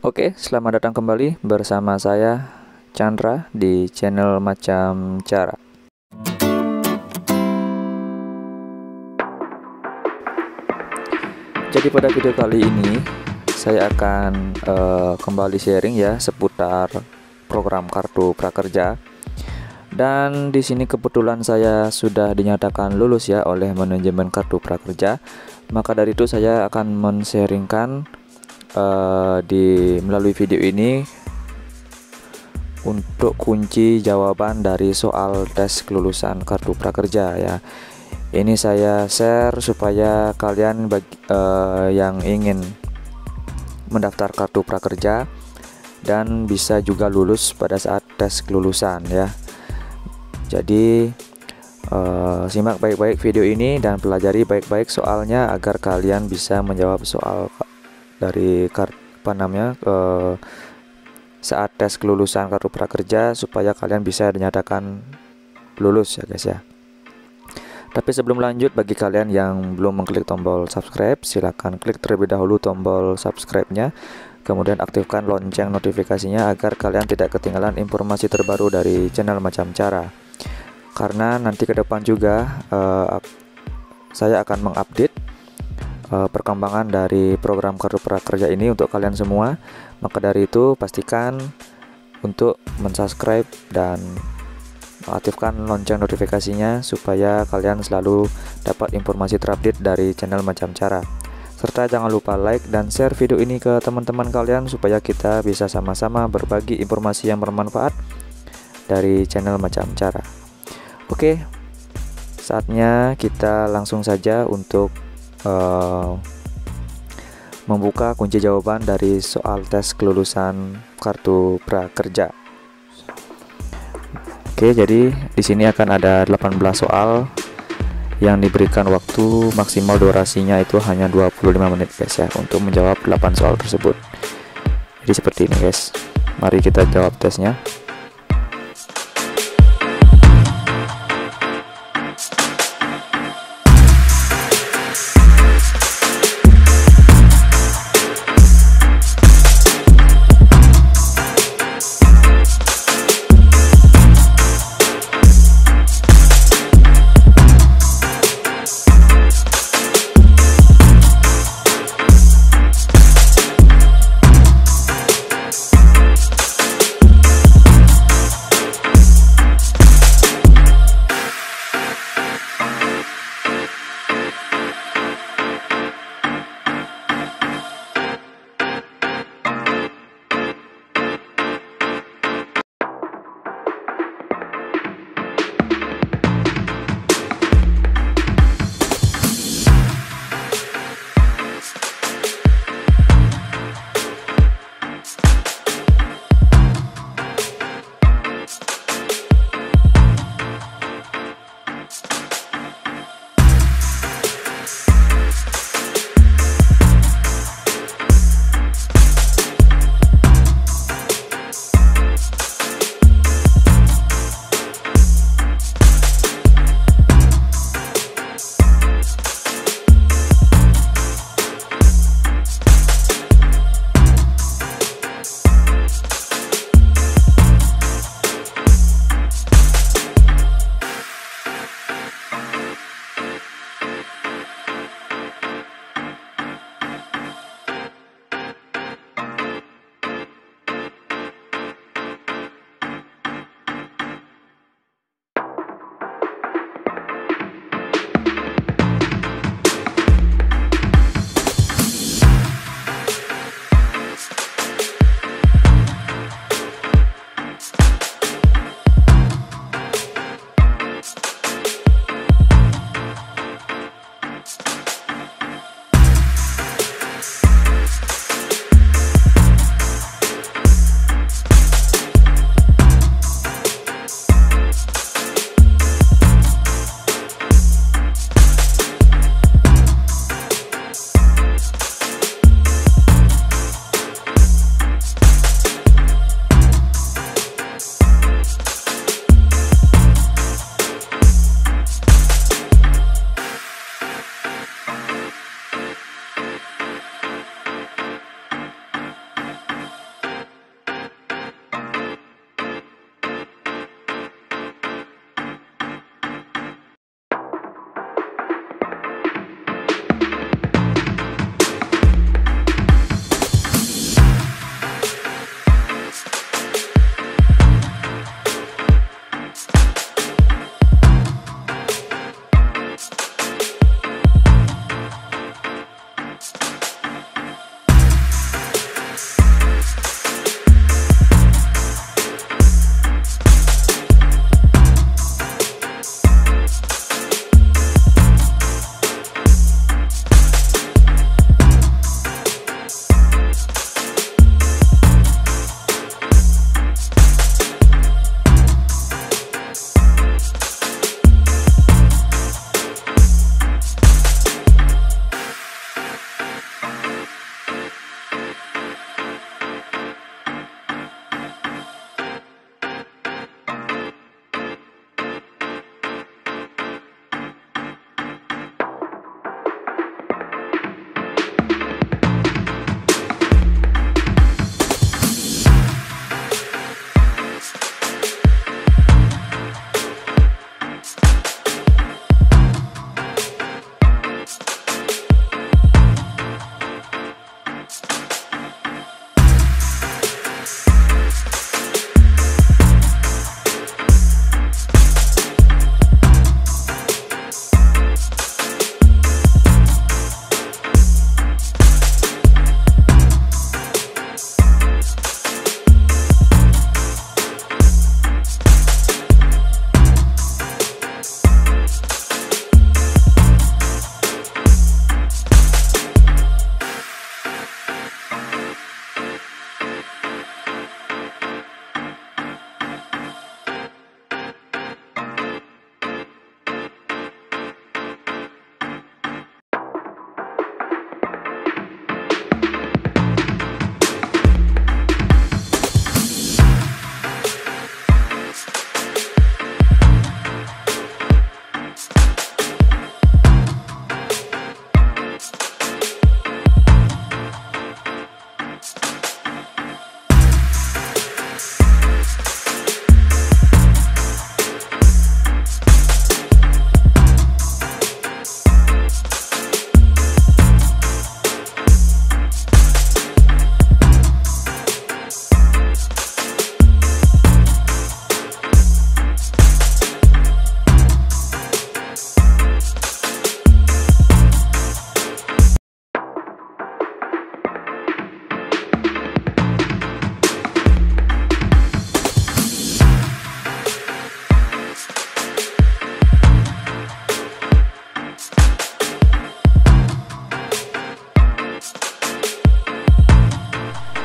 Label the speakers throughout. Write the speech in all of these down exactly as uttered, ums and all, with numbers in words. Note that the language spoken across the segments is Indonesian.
Speaker 1: Oke, selamat datang kembali bersama saya Chandra di channel Macam Cara. Jadi pada video kali ini saya akan uh, kembali sharing ya seputar program kartu prakerja. Dan di sini kebetulan saya sudah dinyatakan lulus ya oleh manajemen kartu prakerja. Maka dari itu saya akan men-sharingkan uh, di melalui video ini untuk kunci jawaban dari soal tes kelulusan kartu prakerja ya. Ini saya share supaya kalian bagi, uh, yang ingin mendaftar kartu prakerja dan bisa juga lulus pada saat tes kelulusan ya. Jadi uh, simak baik-baik video ini dan pelajari baik-baik soalnya agar kalian bisa menjawab soal dari kartu apa namanya uh, saat tes kelulusan kartu prakerja supaya kalian bisa dinyatakan lulus ya guys ya. Tapi sebelum lanjut, bagi kalian yang belum mengklik tombol subscribe, silahkan klik terlebih dahulu tombol subscribe-nya, kemudian aktifkan lonceng notifikasinya agar kalian tidak ketinggalan informasi terbaru dari channel Macam Cara. Karena nanti ke depan juga uh, saya akan mengupdate uh, perkembangan dari program kartu prakerja ini untuk kalian semua. Maka dari itu pastikan untuk mensubscribe dan aktifkan lonceng notifikasinya supaya kalian selalu dapat informasi terupdate dari channel Macam Cara. Serta jangan lupa like dan share video ini ke teman-teman kalian supaya kita bisa sama-sama berbagi informasi yang bermanfaat dari channel Macam Cara. Oke, saatnya kita langsung saja untuk uh, membuka kunci jawaban dari soal tes kelulusan kartu prakerja. Oke, jadi di sini akan ada delapan belas soal yang diberikan waktu maksimal durasinya itu hanya dua puluh lima menit guys ya untuk menjawab delapan soal tersebut. Jadi seperti ini guys. Mari kita jawab tesnya.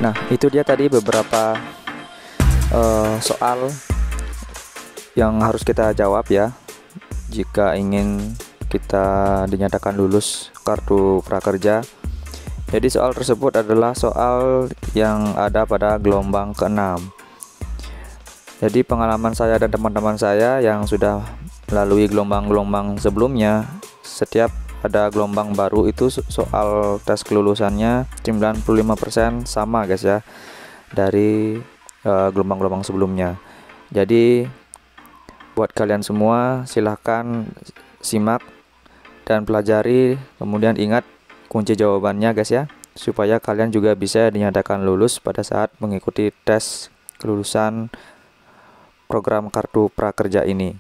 Speaker 1: Nah, itu dia tadi beberapa uh, soal yang harus kita jawab ya, jika ingin kita dinyatakan lulus kartu prakerja. Jadi soal tersebut adalah soal yang ada pada gelombang keenam. Jadi pengalaman saya dan teman-teman saya yang sudah melalui gelombang-gelombang sebelumnya, setiap ada gelombang baru itu soal tes kelulusannya sembilan puluh lima persen sama guys ya, dari gelombang-gelombang uh, sebelumnya. Jadi buat kalian semua silahkan simak dan pelajari, kemudian ingat kunci jawabannya guys ya, supaya kalian juga bisa dinyatakan lulus pada saat mengikuti tes kelulusan program kartu prakerja ini.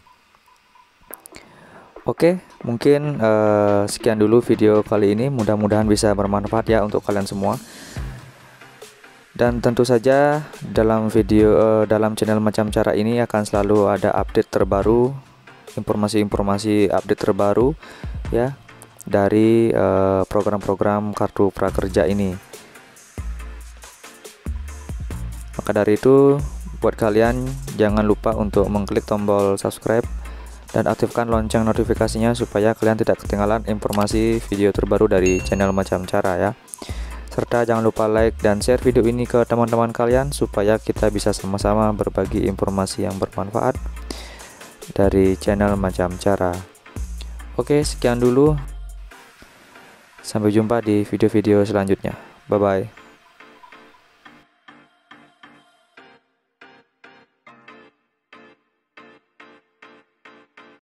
Speaker 1: Oke, mungkin uh, sekian dulu video kali ini, mudah-mudahan bisa bermanfaat ya untuk kalian semua. Dan tentu saja dalam video uh, dalam channel Macam Cara ini akan selalu ada update terbaru, informasi-informasi update terbaru ya, dari program-program uh, kartu prakerja ini. Maka dari itu, buat kalian jangan lupa untuk mengklik tombol subscribe dan aktifkan lonceng notifikasinya supaya kalian tidak ketinggalan informasi video terbaru dari channel Macam Cara ya. Serta jangan lupa like dan share video ini ke teman-teman kalian supaya kita bisa sama-sama berbagi informasi yang bermanfaat dari channel Macam Cara. Oke, sekian dulu. Sampai jumpa di video-video selanjutnya. Bye-bye.